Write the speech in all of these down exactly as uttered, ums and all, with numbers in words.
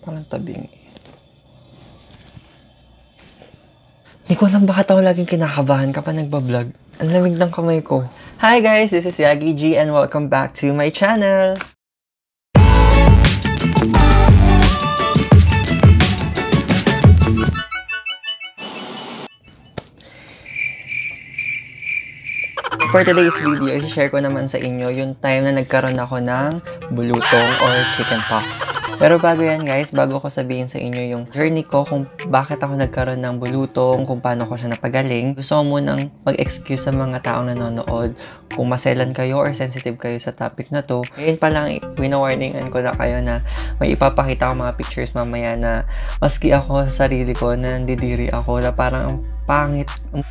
Parang tabing. Hindi ko alam bakit ako laging kinakabahan kapag nagbablog. Ang lamig ng kamay ko. Hi guys, this is Yagi G and welcome back to my channel. For today's video, i-share ko naman sa inyo yung time na nagkaroon ako ng bulutong or chicken pox. Pero bago yan guys, bago ko sabihin sa inyo yung journey ko kung bakit ako nagkaroon ng bulutong, kung paano ko siya napagaling, gusto ko munang mag-excuse sa mga taong nanonood kung maselan kayo or sensitive kayo sa topic na to. Ngayon pa lang, wina-warningan ko na kayo na may ipapakita ko mga pictures mamaya na maski ako sa sarili ko, na nandidiri ako na parang ang pangit.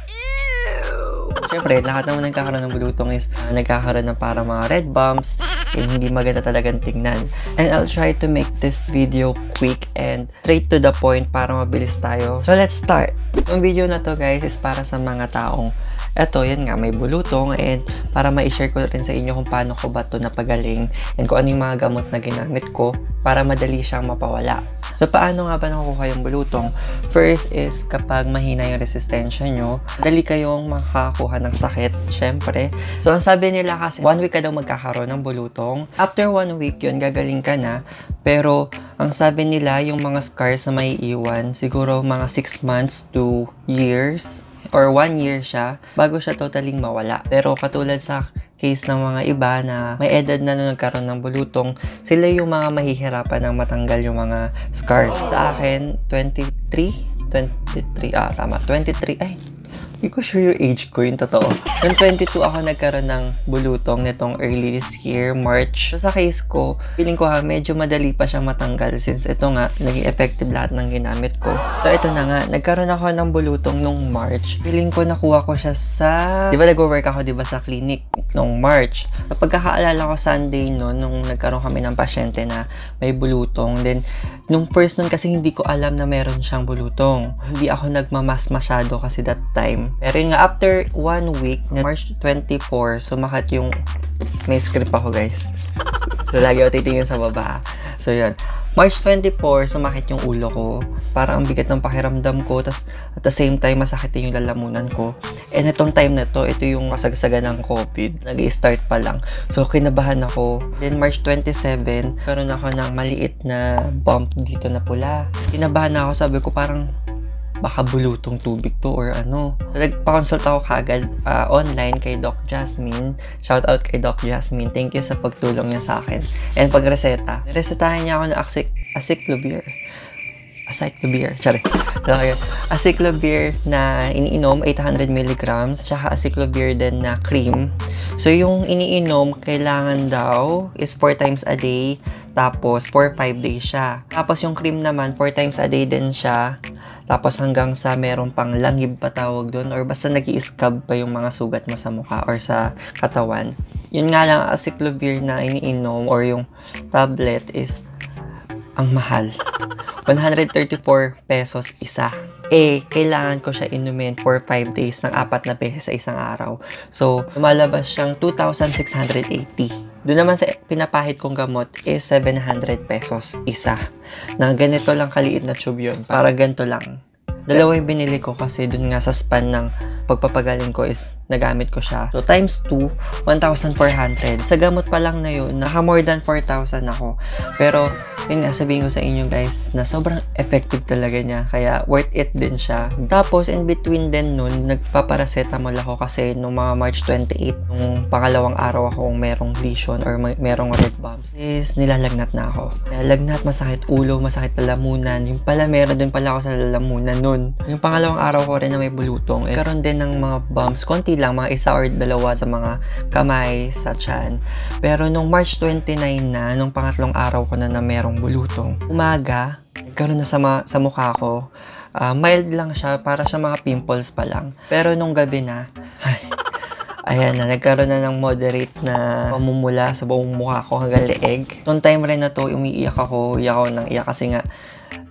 Siyempre, lahat naman nagkakaroon ng bulutong is uh, nagkakaroon ng parang mga red bumps and hindi maganda talagang tingnan. And I'll try to make this video quick and straight to the point para mabilis tayo. So, let's start! Yung video na to guys is para sa mga taong eto, yan nga, may bulutong and para ma-share ko rin sa inyo kung paano ko ba ito napagaling and kung ano yung mga gamot na ginamit ko para madali siyang mapawala. So, paano nga ba nakukuha yung bulutong? First is kapag mahina yung resistensya nyo, dali kayong makakuha ng sakit, syempre. So, ang sabi nila kasi, one week ka daw magkakaroon ng bulutong. After one week yun, gagaling ka na. Pero, ang sabi nila, yung mga scars na may iwan, siguro mga six months to years, or one year siya, bago siya totaling mawala. Pero katulad sa case ng mga iba na may edad na nung nagkaroon ng bulutong, sila yung mga mahihirapan ng matanggal yung mga scars. Sa akin, twenty-three? twenty-three, ah tama, twenty-three, ay, hindi ko sure yung age ko, yung totoo. Noong twenty-two ako nagkaroon ng bulutong nitong early this year, March. So, sa case ko, feeling ko ha, medyo madali pa siyang matanggal since ito nga, naging effective lahat ng ginamit ko. So, ito na nga, nagkaroon ako ng bulutong nung March. Feeling ko nakuha ko siya sa, di ba nag-work ako, di ba, sa clinic nung March. Sa pagkakaalala ko, Sunday noon, nung nagkaroon kami ng pasyente na may bulutong. Then, nung first nun kasi hindi ko alam na meron siyang bulutong. Hindi ako nagmamas masyado kasi that time. Pero yun nga, after one week, na March twenty-four, sumakat yung, may script ako guys. So, lagi ako titingin sa baba. So, yun. March twenty-four, sumakit yung ulo ko. Parang ang bigat ng pakiramdam ko. Tas, at the same time, masakit yung lalamunan ko. And itong time na to, ito yung kasagsagan ng COVID. Nag-i-start pa lang. So, kinabahan ako. Then, March twenty-seven, karoon ako ng maliit na bump dito na pula. Kinabahan ako. Sabi ko, parang baka bulutong tubig to or ano. Nagpa-consult ako kagad uh, online kay Doc Jasmine. Shout out kay Doc Jasmine. Thank you sa pagtulong niya sa akin. And pag-reseta, resetahan niya ako ng Acyclovir. Acyclovir. Sorry. Acyclovir na iniinom, eight hundred milligrams. Tsaka Acyclovir din na cream. So, yung iniinom, kailangan daw is four times a day. Tapos, for five days siya. Tapos, yung cream naman, four times a day din siya. Tapos hanggang sa meron pang langib pa tawag doon or basta nag-i-scab pa yung mga sugat mo sa mukha or sa katawan. Yun nga lang, Acyclovir na iniinom or yung tablet is ang mahal. one hundred thirty-four pesos isa. Eh, kailangan ko siya inumin for five days ng apat na beses sa isang araw. So, lumalabas siyang two thousand six hundred eighty. Doon naman sa pinapahid kong gamot is seven hundred pesos isa. Na ganito lang kaliit na tube yun. Para ganito lang. Dalawa yung binili ko kasi doon nga sa span ng pagpapagaling ko is nagamit ko siya. So, times two, one thousand four hundred. Sa gamot pa lang na yun, naka more than four thousand ako. Pero, yun nga, sabihin ko sa inyo guys, na sobrang effective talaga niya. Kaya, worth it din siya. Tapos, in between din nun, nagpaparacetamol ako kasi nung mga March twenty-eight, nung pangalawang araw akong merong lesion or merong red bumps, is nilalagnat na ako. Nilalagnat, masakit ulo, masakit lalamunan. Yung pala, meron din pala ako sa lalamunan nun. Yung pangalawang araw ko rin na may bulutong, eh, karoon din ng mga bumps, konti lang, mga isa or dalawa sa mga kamay, sa tiyan. Pero nung March twenty-nine na, nung pangatlong araw ko na na merong bulutong, umaga, karoon na sa, sa mukha ko, uh, mild lang siya, para siya mga pimples pa lang. Pero nung gabi na, ay, ayan na, nagkaroon na ng moderate na pamumula sa buong mukha ko hanggang leeg. Noong time rin na to, umiiyak ako, iyak ako ng iyak kasi nga,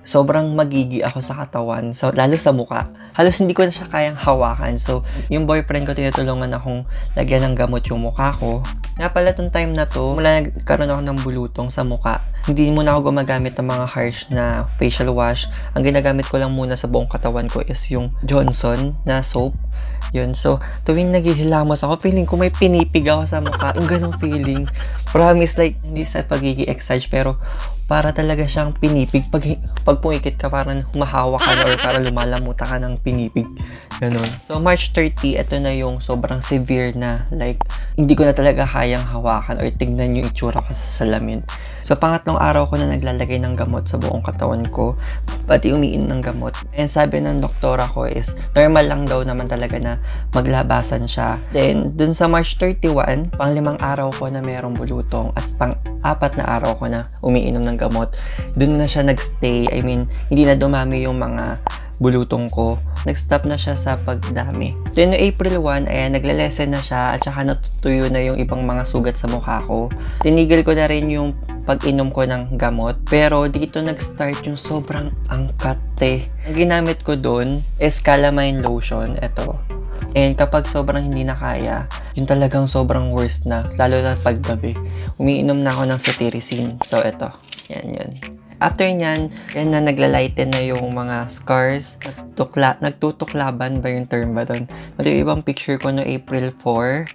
sobrang magigi ako sa katawan, so, lalo sa muka. Halos hindi ko na siya kayang hawakan. So, yung boyfriend ko, tinutulungan akong lagyan ng gamot yung muka ko. Nga pala, tong time na to, mula nagkaroon ako ng bulutong sa muka, hindi muna ako gumagamit ng mga harsh na facial wash. Ang ginagamit ko lang muna sa buong katawan ko is yung Johnson na soap. Yun. So, tuwing naghihilamos ako, feeling ko may pinipig ako sa mukha. Yung ganong feeling. Promise, like, hindi sa pagigi-exage, pero para talaga siyang pinipig. Pag, pag pumikit ka, parang humahawa ka na or parang lumalamuta ka ng pinipig. Ganon. So, March thirty, ito na yung sobrang severe na, like, hindi ko na talaga kayang hawakan or tignan yung itsura ko sa salamin. So, pangatlong araw ko na naglalagay ng gamot sa buong katawan ko, pati umiinom ng gamot. And sabi ng doktora ko is, normal lang daw naman talaga na maglabasan siya. Then, dun sa March thirty-one, pang limang araw ko na merong bulutong at pang apat na araw ko na umiinom ng gamot. Dun na siya nagstay. I mean, hindi na dumami yung mga bulutong ko. Nag-stop na siya sa pagdami. Then, no April first, ayan, nagle-lessen na siya at saka natutuyo na yung ibang mga sugat sa mukha ko. Tinigil ko na rin yung pag-inom ko ng gamot. Pero, dito nag-start yung sobrang angkat eh. Ang ginamit ko dun is calamine lotion. Ito. And kapag sobrang hindi na kaya, yung talagang sobrang worst na, lalo na paggabi, umiinom na ako ng cetirizine. So, ito. Yan, yun. After nyan, yan na naglalighten na yung mga scars. Nagtukla, nagtutuklaban ba yung term ba doon? Ito yung ibang picture ko no April fourth.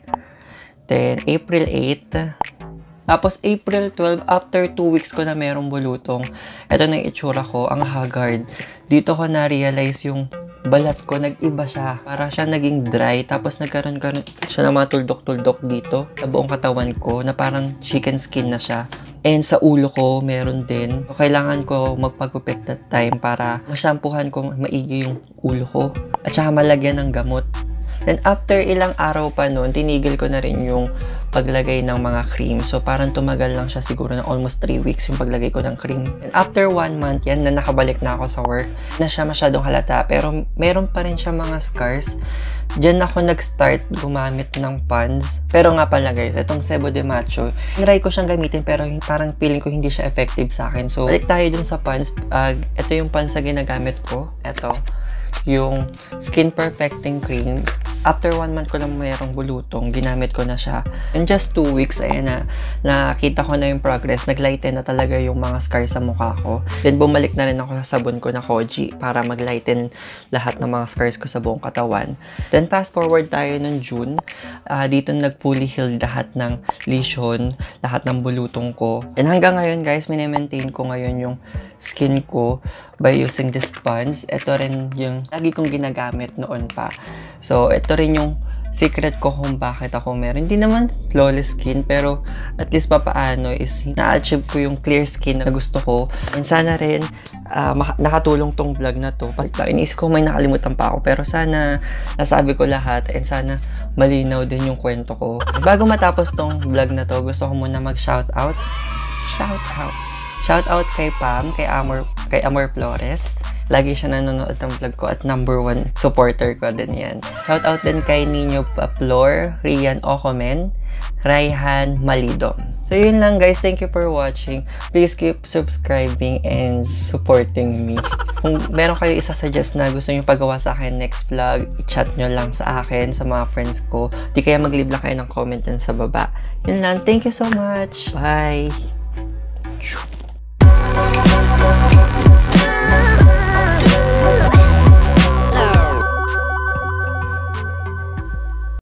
Then, April eighth. Tapos, April twelfth, after two weeks ko na merong bulutong, ito na yung itsura ko, ang haggard. Dito ko na-realize yung balat ko, nag-iba siya. Para siya naging dry. Tapos, nagkaroon-karoon siya ng mga tuldok-tuldok dito sa buong katawan ko na parang chicken skin na siya. And sa ulo ko, meron din. So, kailangan ko magpagupit that time para masyampuhan ko maigi yung ulo ko. At saka malagyan ng gamot. Then after ilang araw pa noon, tinigil ko na rin yung paglagay ng mga cream. So parang tumagal lang siya siguro ng almost three weeks yung paglagay ko ng cream. And after one month, yan na nakabalik na ako sa work. Na siya masyadong halata. Pero meron pa rin siya mga scars. Diyan ako nag-start gumamit ng pans. Pero nga pala guys, itong Sebo de Macho, try ko siyang gamitin pero parang feeling ko hindi siya effective sa akin. So balik tayo dun sa pans. Uh, ito yung pans na ginagamit ko. Ito. Yung Skin Perfecting Cream. After one month ko lang mayroong bulutong, ginamit ko na siya. In just two weeks, ayan na, nakita ko na yung progress. Naglighten na talaga yung mga scars sa mukha ko. Then, bumalik na rin ako sa sabon ko na Koji para maglighten lahat ng mga scars ko sa buong katawan. Then, fast forward tayo ng June. Uh, dito nag-fully healed lahat ng lesion, lahat ng bulutong ko. And hanggang ngayon, guys, mini-maintain ko ngayon yung skin ko by using this sponge. Ito rin yung lagi kong ginagamit noon pa. So, ito rin yung secret ko kung bakit ako meron. Hindi naman flawless skin, pero at least papaano is na-achieve ko yung clear skin na gusto ko. And sana rin uh, nakatulong tong vlog na to. Iniisip ko may nakalimutan pa ako, pero sana nasabi ko lahat and sana malinaw din yung kwento ko. Bago matapos tong vlog na to, gusto ko muna mag-shoutout. Shoutout. Shoutout kay Pam, kay Amor, kay Amor Flores. Lagi siya nanonood ng vlog ko at number one supporter ko din yan. Shoutout din kay Nino Paplor, Rian Ocomen, Raihan Malidom. So yun lang guys, thank you for watching. Please keep subscribing and supporting me. Kung meron kayo isa-suggest na gusto nyo pagawa sa akin next vlog, i-chat nyo lang sa akin, sa mga friends ko. Di kaya mag-leave lang kayo ng comment dyan sa baba. Yun lang, thank you so much. Bye!